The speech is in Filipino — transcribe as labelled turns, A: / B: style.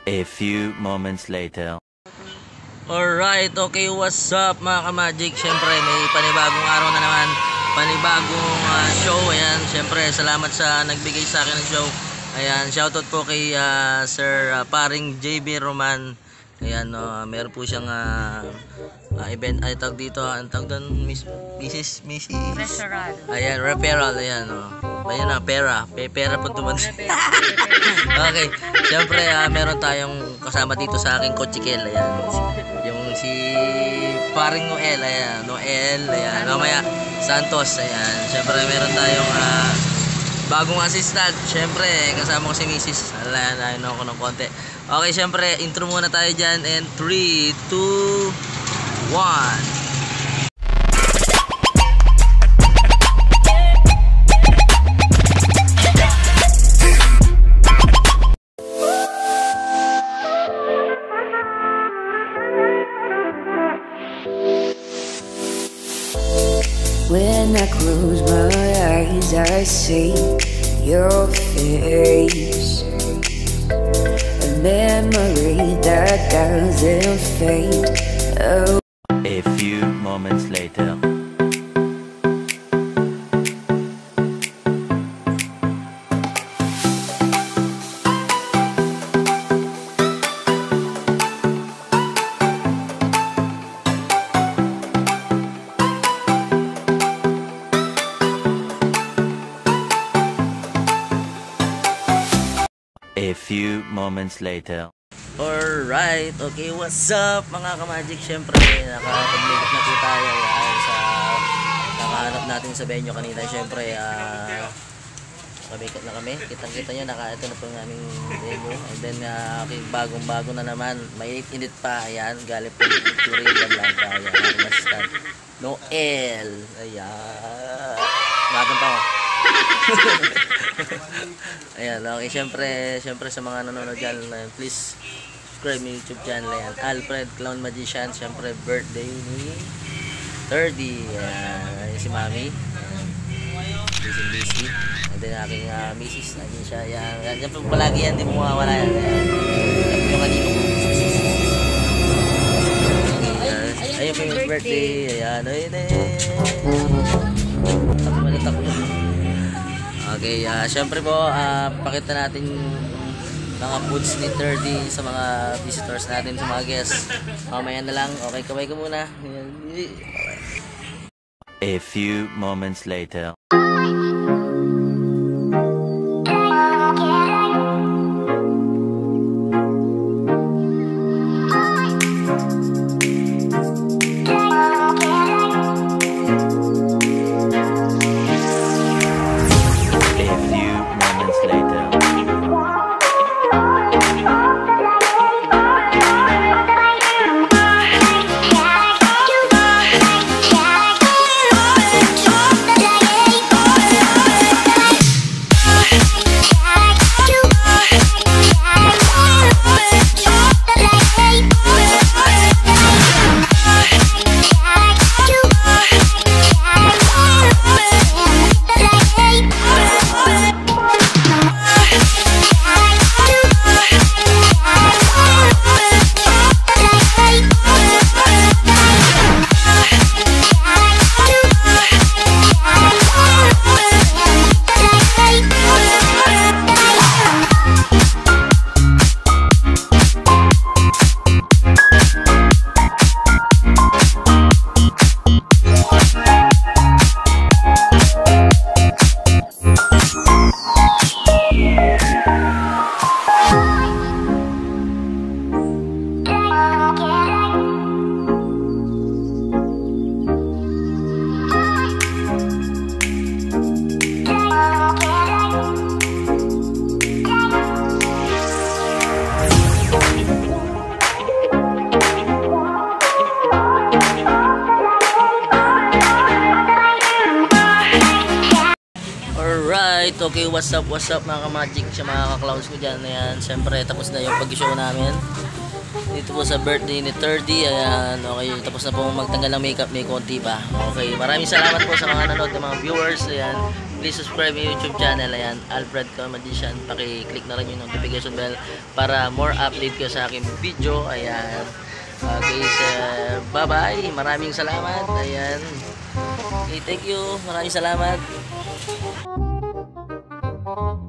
A: A few moments later.
B: Alright, okay, what's up mga ka-magic? Siyempre, may panibagong araw na naman, panibagong show. Ayan, siyempre, salamat sa nagbigay sa akin ng show. Ayan, shoutout po kay Sir Paring JB Roman. Ayan, meron po siyang event, ay tawag dito, ang tawag doon, Mrs.
C: Referral.
B: Ayan, referral, ayan, ayan na, pera po tuman. Okay, siyempre, meron tayong kasama dito sa aking kotsikel. Ayan, yung si Paring Noel, ayan, ayan, mamaya, Santos, ayan, siyempre, meron tayong bagong assistant, siyempre, kasama ko si Mrs. Ayan ako ng konti. Okay, siyempre, intro muna tayo dyan, and 3, 2, 1.
D: When I close my eyes, I see your face, a memory that doesn't fade. Oh.
A: A few moments later. A few moments later.
B: Alright, okay, what's up mga ka-magic? Siyempre, nakapag-make na po tayo sa nakahanap natin sa venue kanina. Siyempre, nakabikot na kami. Kitang-kita nyo, ito na po yung aming venue. And then, okay, bagong-bago na naman. Mainit-init pa, ayan. Galing po yung Turilla Blanca. Ayan, assistant Noel. Ayan. Nakatang pa ko. Ayan, okay, syempre sa mga nanonood dyan, please subscribe my YouTube channel. Ayan, Alfred Clown Magician. Syempre, birthday ni Thirdy. Ayan, si Mami. Busy. And then aking misis, nandiyan siya. Ayan, yan po palagi yan, di mo mawawala yan. Ayan po yung kanino ko. Ayun po yung birthday. Ayan, takbo. Okay, syempre po, pakita natin mga foods ni Thirdy sa mga visitors natin, sa mga guests. Mamaya na lang, okay, kamay ko muna.
A: A few moments later.
B: Okay, what's up mga ka-magic, sa mga ka-clowns ko dyan. Ayan, siyempre tapos na yung pag-show namin dito po sa birthday ni Thirdy. Ayan, okay, tapos na po magtanggal ng makeup, may konti pa. Okay, maraming salamat po sa mga nanood, ng mga viewers. Ayan, please subscribe my YouTube channel. Ayan, Alfred Comedian. Paki-click na rin yung notification bell para more update ko sa aking video. Ayan. Okay, sir. Bye-bye. Maraming salamat. Ayan. Okay, thank you. Maraming salamat.